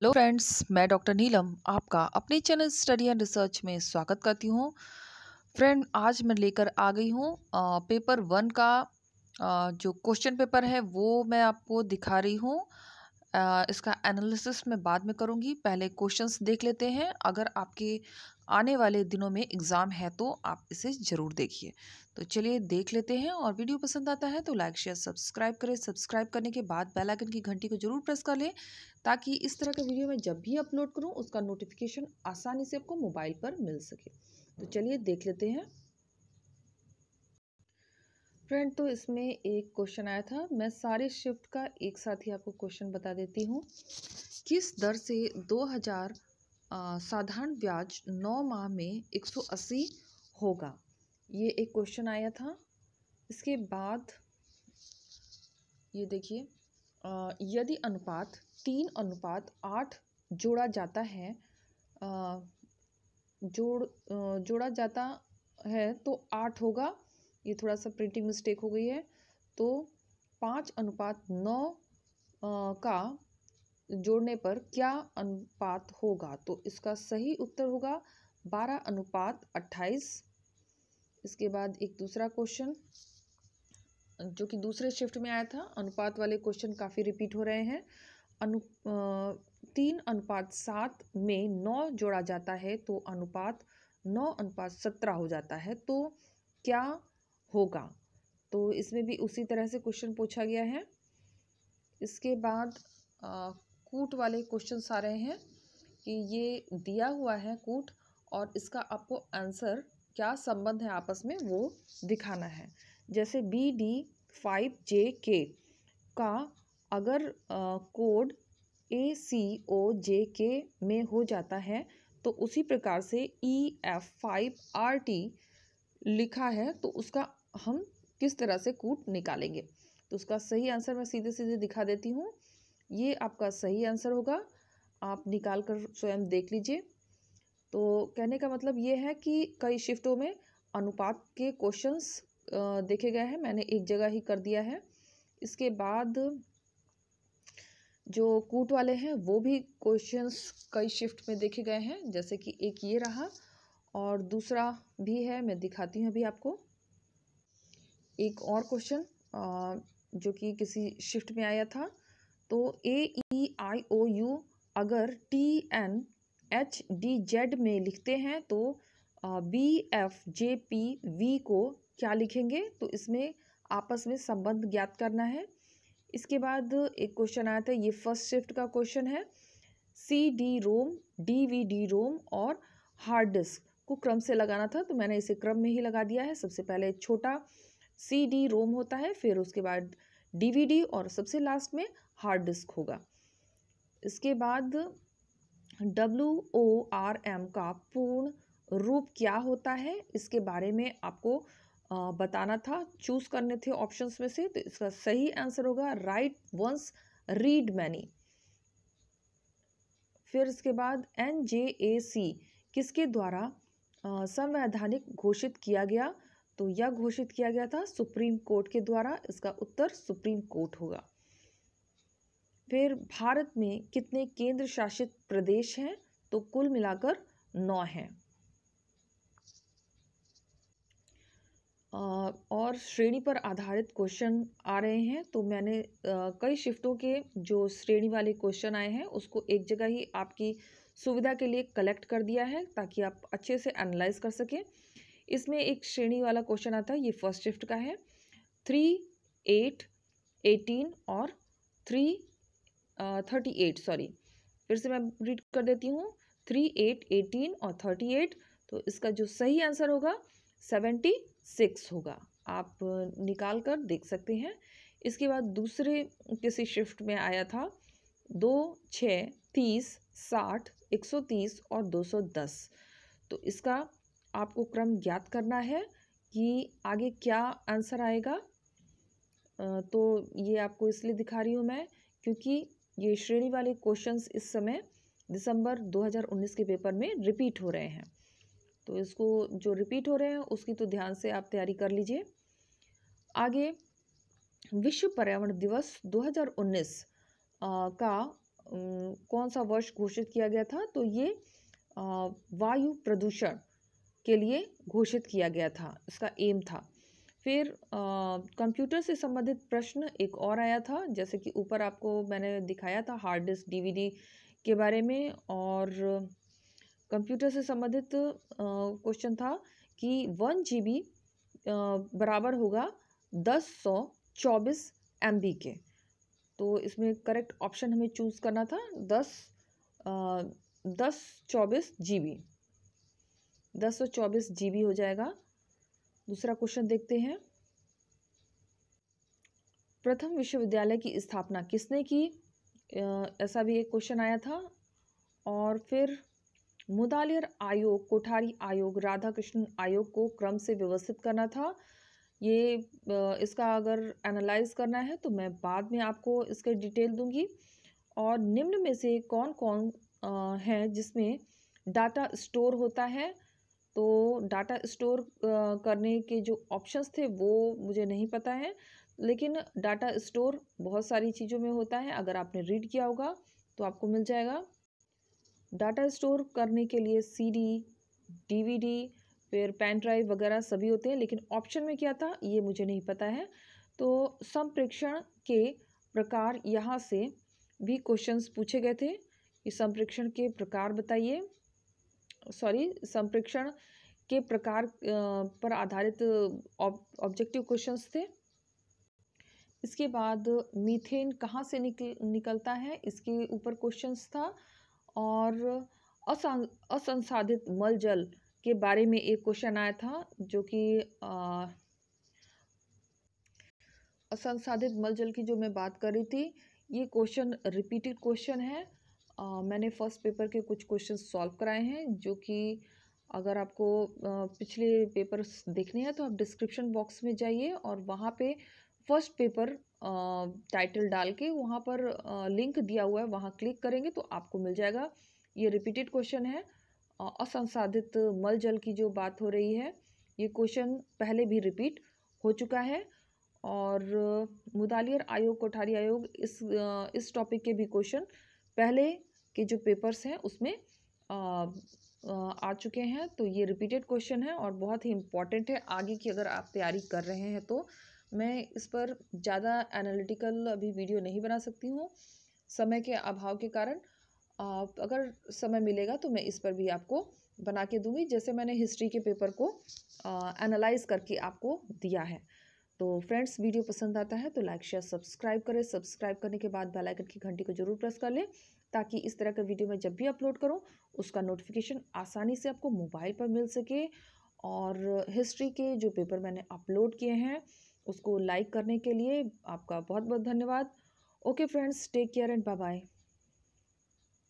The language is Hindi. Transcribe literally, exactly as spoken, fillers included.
हेलो फ्रेंड्स, मैं डॉक्टर नीलम आपका अपने चैनल स्टडी एंड रिसर्च में स्वागत करती हूँ। फ्रेंड, आज मैं लेकर आ गई हूँ अ, पेपर वन का अ, जो क्वेश्चन पेपर है वो मैं आपको दिखा रही हूँ। अ, इसका एनालिसिस मैं बाद में करूँगी, पहले क्वेश्चंस देख लेते हैं। अगर आपके आने वाले दिनों में एग्ज़ाम है तो आप इसे ज़रूर देखिए। तो चलिए देख लेते हैं, और वीडियो पसंद आता है तो लाइक शेयर सब्सक्राइब करें। सब्सक्राइब करने के बाद बेल आइकन की घंटी को जरूर प्रेस कर लें, ताकि इस तरह का वीडियो मैं जब भी अपलोड करूं उसका नोटिफिकेशन आसानी से आपको मोबाइल पर मिल सके। तो चलिए देख लेते हैं। फ्रेंड, तो इसमें एक क्वेश्चन आया था, मैं सारे शिफ्ट का एक साथ ही आपको क्वेश्चन बता देती हूँ। किस दर से दो हज़ार अ, साधारण ब्याज नौ माह में एक सौ अस्सी होगा? ये एक क्वेश्चन आया था। इसके बाद ये देखिए, अ, यदि अनुपात तीन अनुपात आठ जोड़ा जाता है अ, जोड़ अ, जोड़ा जाता है तो आठ होगा। ये थोड़ा सा प्रिंटिंग मिस्टेक हो गई है। तो पाँच अनुपात नौ का जोड़ने पर क्या अनुपात होगा? तो इसका सही उत्तर होगा बारह अनुपात अट्ठाईस। इसके बाद एक दूसरा क्वेश्चन जो कि दूसरे शिफ्ट में आया था। अनुपात वाले क्वेश्चन काफ़ी रिपीट हो रहे हैं। अनु अ, तीन अनुपात सात में नौ जोड़ा जाता है तो अनुपात नौ अनुपात सत्रह हो जाता है, तो क्या होगा? तो इसमें भी उसी तरह से क्वेश्चन पूछा गया है। इसके बाद अ, कूट वाले क्वेश्चंस आ रहे हैं कि ये दिया हुआ है कूट, और इसका आपको आंसर क्या संबंध है आपस में वो दिखाना है। जैसे बी डी फाइव जे के का अगर कोड ए सी ओ जे के में हो जाता है तो उसी प्रकार से E F five R T लिखा है, तो उसका हम किस तरह से कूट निकालेंगे? तो उसका सही आंसर मैं सीधे सीधे दिखा देती हूँ। ये आपका सही आंसर होगा, आप निकाल कर स्वयं देख लीजिए। तो कहने का मतलब ये है कि कई शिफ्टों में अनुपात के क्वेश्चंस देखे गए हैं, मैंने एक जगह ही कर दिया है। इसके बाद जो कूट वाले हैं वो भी क्वेश्चंस कई शिफ्ट में देखे गए हैं, जैसे कि एक ये रहा और दूसरा भी है, मैं दिखाती हूँ अभी आपको। एक और क्वेश्चन जो कि किसी शिफ्ट में आया था। तो A E I O U अगर T N H D Z में लिखते हैं तो B F J P V को क्या लिखेंगे? तो इसमें आपस में संबंध ज्ञात करना है। इसके बाद एक क्वेश्चन आया था, ये फर्स्ट शिफ्ट का क्वेश्चन है। C D ROM, D V D ROM और हार्ड डिस्क को क्रम से लगाना था, तो मैंने इसे क्रम में ही लगा दिया है। सबसे पहले छोटा सी डी रोम होता है, फिर उसके बाद डी वी डी और सबसे लास्ट में हार्ड डिस्क होगा। इसके बाद डब्ल्यू ओ आर एम का पूर्ण रूप क्या होता है, इसके बारे में आपको आ, बताना था, चूज करने थे ऑप्शंस में से। तो इसका सही आंसर होगा राइट वंस रीड मैनी। फिर इसके बाद एन जे ए सी किसके द्वारा संवैधानिक घोषित किया गया? तो यह घोषित किया गया था सुप्रीम कोर्ट के द्वारा। इसका उत्तर सुप्रीम कोर्ट होगा। फिर भारत में कितने केंद्र शासित प्रदेश हैं? तो कुल मिलाकर नौ हैं। और श्रेणी पर आधारित क्वेश्चन आ रहे हैं, तो मैंने कई शिफ्टों के जो श्रेणी वाले क्वेश्चन आए हैं उसको एक जगह ही आपकी सुविधा के लिए कलेक्ट कर दिया है, ताकि आप अच्छे से एनालाइज कर सकें। इसमें एक श्रेणी वाला क्वेश्चन आता है, ये फर्स्ट शिफ्ट का है। थ्री एट एटीन और थ्री थर्टी एट सॉरी फिर से मैं रीड कर देती हूँ, थ्री एट एटीन और थर्टी एट। तो इसका जो सही आंसर होगा सेवेंटी सिक्स होगा। आप निकाल कर देख सकते हैं। इसके बाद दूसरे किसी शिफ्ट में आया था, दो छः तीस साठ एक सौ तीस और दो सौ दस। तो इसका आपको क्रम ज्ञात करना है कि आगे क्या आंसर आएगा। तो ये आपको इसलिए दिखा रही हूँ मैं, क्योंकि ये श्रेणी वाले क्वेश्चंस इस समय दिसंबर दो हज़ार उन्नीस के पेपर में रिपीट हो रहे हैं। तो इसको जो रिपीट हो रहे हैं उसकी तो ध्यान से आप तैयारी कर लीजिए। आगे विश्व पर्यावरण दिवस दो हज़ार उन्नीस का अम, कौन सा वर्ष घोषित किया गया था? तो ये अ, वायु प्रदूषण के लिए घोषित किया गया था, इसका एम था। फिर अ, कंप्यूटर से संबंधित प्रश्न एक और आया था, जैसे कि ऊपर आपको मैंने दिखाया था हार्ड डिस्क, डीवीडी के बारे में। और कंप्यूटर से संबंधित क्वेश्चन था कि वन जीबी बराबर होगा दस सौ चौबीस एम बी के। तो इसमें करेक्ट ऑप्शन हमें चूज करना था दस दस चौबीस जी बी, दस सौ चौबीस जी बी हो जाएगा। दूसरा क्वेश्चन देखते हैं। प्रथम विश्वविद्यालय की स्थापना किसने की? अ, ऐसा भी एक क्वेश्चन आया था। और फिर मुदालियर आयोग, कोठारी आयोग, राधाकृष्णन आयोग को क्रम से व्यवस्थित करना था। ये अ, इसका अगर एनालाइज करना है तो मैं बाद में आपको इसके डिटेल दूंगी। और निम्न में से कौन कौन अ, है जिसमें डाटा स्टोर होता है? तो डाटा स्टोर करने के जो ऑप्शंस थे वो मुझे नहीं पता है, लेकिन डाटा स्टोर बहुत सारी चीज़ों में होता है। अगर आपने रीड किया होगा तो आपको मिल जाएगा। डाटा स्टोर करने के लिए सीडी, डीवीडी, फिर पेन ड्राइव वगैरह सभी होते हैं, लेकिन ऑप्शन में क्या था ये मुझे नहीं पता है। तो संप्रेषण के प्रकार यहाँ से भी क्वेश्चंस पूछे गए थे कि संप्रेषण के प्रकार बताइए, सॉरी संप्रेषण के प्रकार अ, पर आधारित ऑब्जेक्टिव क्वेश्चंस थे। इसके बाद मीथेन कहाँ से निकल निकलता है, इसके ऊपर क्वेश्चंस था। और असां असंसाधित मल जल के बारे में एक क्वेश्चन आया था, जो कि अ, असंसाधित मल जल की जो मैं बात कर रही थी, ये क्वेश्चन रिपीटेड क्वेश्चन है। अ, मैंने फर्स्ट पेपर के कुछ क्वेश्चन सॉल्व कराए हैं, जो कि अगर आपको अ, पिछले पेपर्स देखने हैं तो आप डिस्क्रिप्शन बॉक्स में जाइए और वहाँ पे फर्स्ट पेपर टाइटल डाल के वहाँ पर लिंक दिया हुआ है, वहाँ क्लिक करेंगे तो आपको मिल जाएगा। ये रिपीटेड क्वेश्चन है। अ, असंसाधित मल जल की जो बात हो रही है, ये क्वेश्चन पहले भी रिपीट हो चुका है। और मुदालियर आयोग, कोठारी आयोग, इस अ, इस टॉपिक के भी क्वेश्चन पहले के जो पेपर्स हैं उसमें अ, अ, आ चुके हैं। तो ये रिपीटेड क्वेश्चन है और बहुत ही इम्पॉर्टेंट है आगे की अगर आप तैयारी कर रहे हैं तो। मैं इस पर ज़्यादा एनालिटिकल अभी वीडियो नहीं बना सकती हूँ समय के अभाव के कारण। अ, अगर समय मिलेगा तो मैं इस पर भी आपको बना के दूंगी, जैसे मैंने हिस्ट्री के पेपर को एनालाइज करके आपको दिया है। तो फ्रेंड्स, वीडियो पसंद आता है तो लाइक शेयर सब्सक्राइब करें। सब्सक्राइब करने के बाद बेल आइकन की घंटी को जरूर प्रेस कर लें, ताकि इस तरह का वीडियो मैं जब भी अपलोड करूं उसका नोटिफिकेशन आसानी से आपको मोबाइल पर मिल सके। और हिस्ट्री के जो पेपर मैंने अपलोड किए हैं उसको लाइक करने के लिए आपका बहुत बहुत धन्यवाद। Okay friends, take care and bye bye.